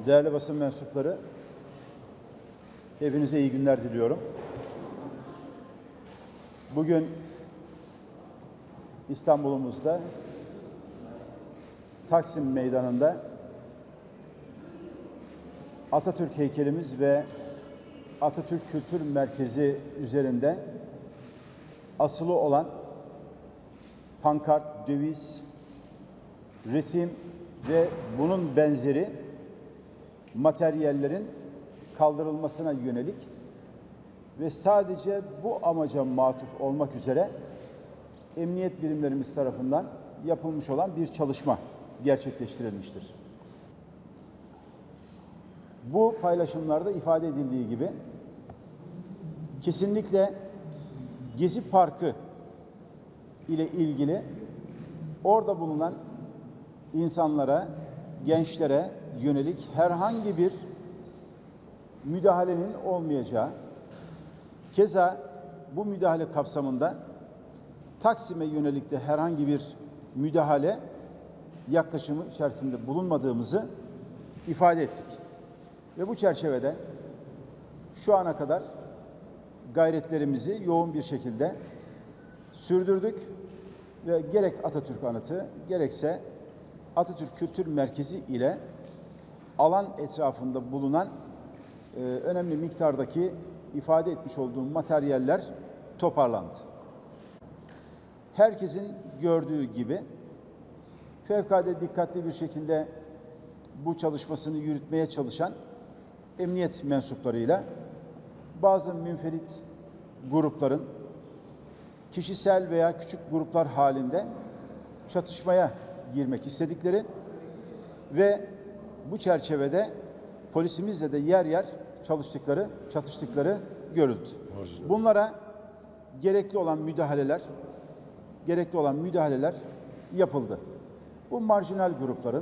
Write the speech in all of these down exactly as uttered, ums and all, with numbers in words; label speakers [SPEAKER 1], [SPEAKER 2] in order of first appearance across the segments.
[SPEAKER 1] Değerli basın mensupları, hepinize iyi günler diliyorum. Bugün İstanbul'umuzda Taksim Meydanı'nda Atatürk heykelimiz ve Atatürk Kültür Merkezi üzerinde asılı olan pankart, döviz, resim ve bunun benzeri materyallerin kaldırılmasına yönelik ve sadece bu amaca matuf olmak üzere emniyet birimlerimiz tarafından yapılmış olan bir çalışma gerçekleştirilmiştir. Bu paylaşımlarda ifade edildiği gibi kesinlikle Gezi Parkı ile ilgili orada bulunan insanlara, gençlere yönelik herhangi bir müdahalenin olmayacağı, keza bu müdahale kapsamında Taksim'e yönelik de herhangi bir müdahale yaklaşımı içerisinde bulunmadığımızı ifade ettik. Ve bu çerçevede şu ana kadar gayretlerimizi yoğun bir şekilde sürdürdük ve gerek Atatürk Anıtı gerekse Atatürk Kültür Merkezi ile alan etrafında bulunan e, önemli miktardaki ifade etmiş olduğum materyaller toparlandı. Herkesin gördüğü gibi fevkalade dikkatli bir şekilde bu çalışmasını yürütmeye çalışan emniyet mensuplarıyla bazı münferit grupların kişisel veya küçük gruplar halinde çatışmaya girmek istedikleri ve bu çerçevede polisimizle de yer yer çalıştıkları, çatıştıkları görüldü. Bunlara gerekli olan müdahaleler, gerekli olan müdahaleler yapıldı. Bu marjinal grupların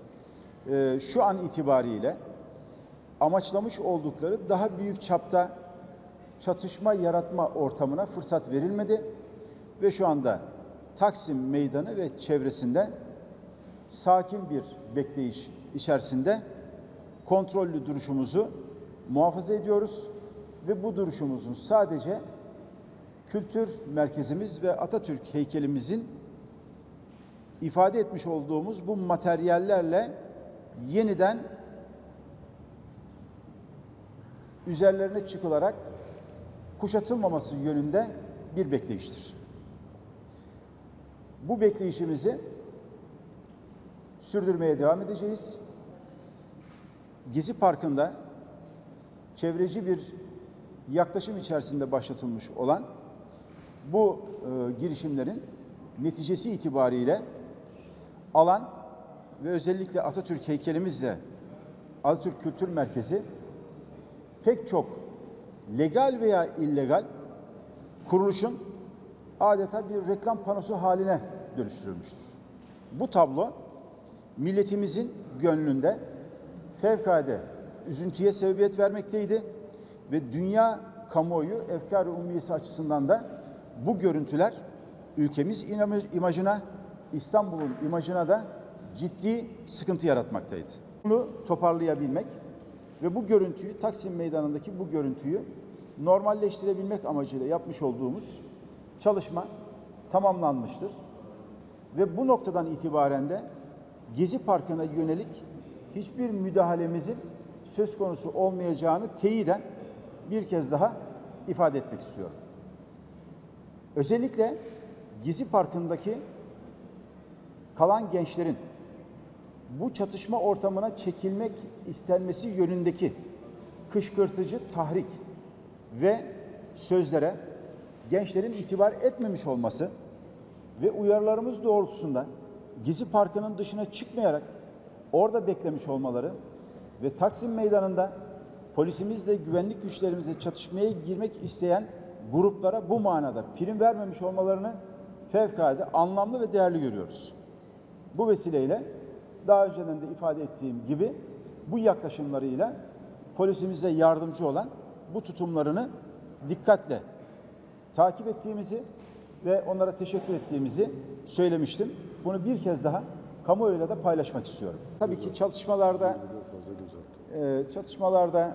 [SPEAKER 1] e, şu an itibariyle amaçlamış oldukları daha büyük çapta çatışma yaratma ortamına fırsat verilmedi ve şu anda Taksim Meydanı ve çevresinde sakin bir bekleyiş içerisinde kontrollü duruşumuzu muhafaza ediyoruz ve bu duruşumuzun sadece kültür merkezimiz ve Atatürk heykelimizin ifade etmiş olduğumuz bu materyallerle yeniden üzerlerine çıkılarak kuşatılmaması yönünde bir bekleyiştir. Bu bekleyişimizi sürdürmeye devam edeceğiz. Gezi Parkı'nda çevreci bir yaklaşım içerisinde başlatılmış olan bu e, girişimlerin neticesi itibariyle alan ve özellikle Atatürk heykelimizle Atatürk Kültür Merkezi pek çok legal veya illegal kuruluşun adeta bir reklam panosu haline dönüştürülmüştür. Bu tablo milletimizin gönlünde fevkalade üzüntüye sebebiyet vermekteydi ve dünya kamuoyu efkar-ı ummiyesi açısından da bu görüntüler ülkemiz imajına, İstanbul'un imajına da ciddi sıkıntı yaratmaktaydı. Bunu toparlayabilmek ve bu görüntüyü, Taksim Meydanı'ndaki bu görüntüyü normalleştirebilmek amacıyla yapmış olduğumuz çalışma tamamlanmıştır. Ve bu noktadan itibaren de Gezi Parkı'na yönelik hiçbir müdahalemizin söz konusu olmayacağını teyiden bir kez daha ifade etmek istiyorum. Özellikle Gezi Parkı'ndaki kalan gençlerin bu çatışma ortamına çekilmek istenmesi yönündeki kışkırtıcı tahrik ve sözlere gençlerin itibar etmemiş olması ve uyarılarımız doğrultusunda Gezi Parkı'nın dışına çıkmayarak orada beklemiş olmaları ve Taksim Meydanı'nda polisimizle güvenlik güçlerimizle çatışmaya girmek isteyen gruplara bu manada prim vermemiş olmalarını fevkalade anlamlı ve değerli görüyoruz. Bu vesileyle daha önceden de ifade ettiğim gibi bu yaklaşımlarıyla polisimize yardımcı olan bu tutumlarını dikkatle takip ettiğimizi ve onlara teşekkür ettiğimizi söylemiştim. Bunu bir kez daha kamuoyuyla da paylaşmak istiyorum. Tabii ki çalışmalarda
[SPEAKER 2] fazla gözaltı?
[SPEAKER 1] E, çatışmalarda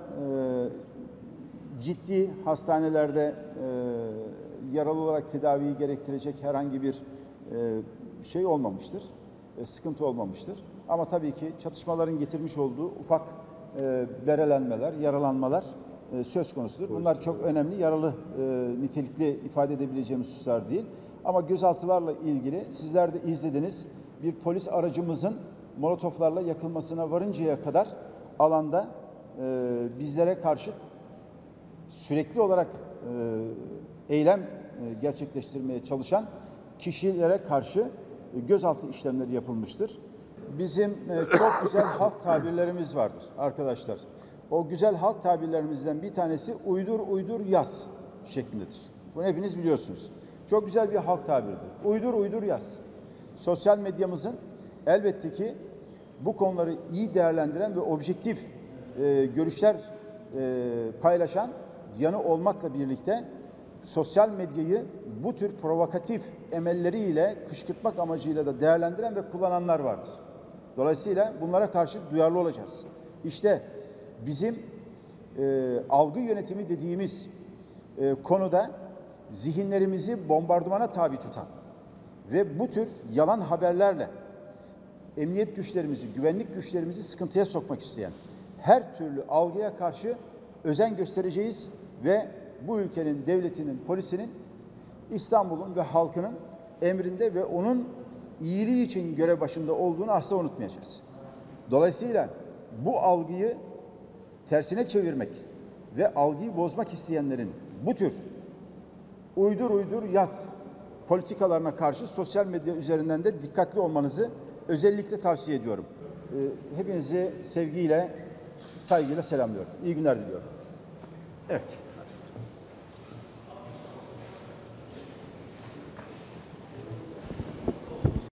[SPEAKER 1] e, ciddi hastanelerde e, yaralı olarak tedaviyi gerektirecek herhangi bir e, şey olmamıştır. E, sıkıntı olmamıştır. Ama tabii ki çatışmaların getirmiş olduğu ufak e, berelenmeler, yaralanmalar e, söz konusudur. Bunlar çok önemli, yaralı e, nitelikli ifade edebileceğimiz hususlar değil. Ama gözaltılarla ilgili sizler de izlediniz. Bir polis aracımızın molotoflarla yakılmasına varıncaya kadar alanda e, bizlere karşı sürekli olarak e, eylem e, gerçekleştirmeye çalışan kişilere karşı e, gözaltı işlemleri yapılmıştır. Bizim e, çok güzel halk tabirlerimiz vardır arkadaşlar. O güzel halk tabirlerimizden bir tanesi uydur uydur yaz şeklindedir. Bunu hepiniz biliyorsunuz. Çok güzel bir halk tabiridir. Uydur uydur yaz. Sosyal medyamızın elbette ki bu konuları iyi değerlendiren ve objektif e, görüşler e, paylaşan yanı olmakla birlikte sosyal medyayı bu tür provokatif emelleriyle kışkırtmak amacıyla da değerlendiren ve kullananlar vardır. Dolayısıyla bunlara karşı duyarlı olacağız. İşte bizim e, algı yönetimi dediğimiz e, konuda zihinlerimizi bombardımana tabi tutan ve bu tür yalan haberlerle emniyet güçlerimizi, güvenlik güçlerimizi sıkıntıya sokmak isteyen her türlü algıya karşı özen göstereceğiz ve bu ülkenin devletinin, polisinin, İstanbul'un ve halkının emrinde ve onun iyiliği için görev başında olduğunu asla unutmayacağız. Dolayısıyla bu algıyı tersine çevirmek ve algıyı bozmak isteyenlerin bu tür uydur uydur yaz politikalarına karşı sosyal medya üzerinden de dikkatli olmanızı özellikle tavsiye ediyorum. Hepinizi sevgiyle, saygıyla selamlıyorum. İyi günler diliyorum.
[SPEAKER 3] Evet.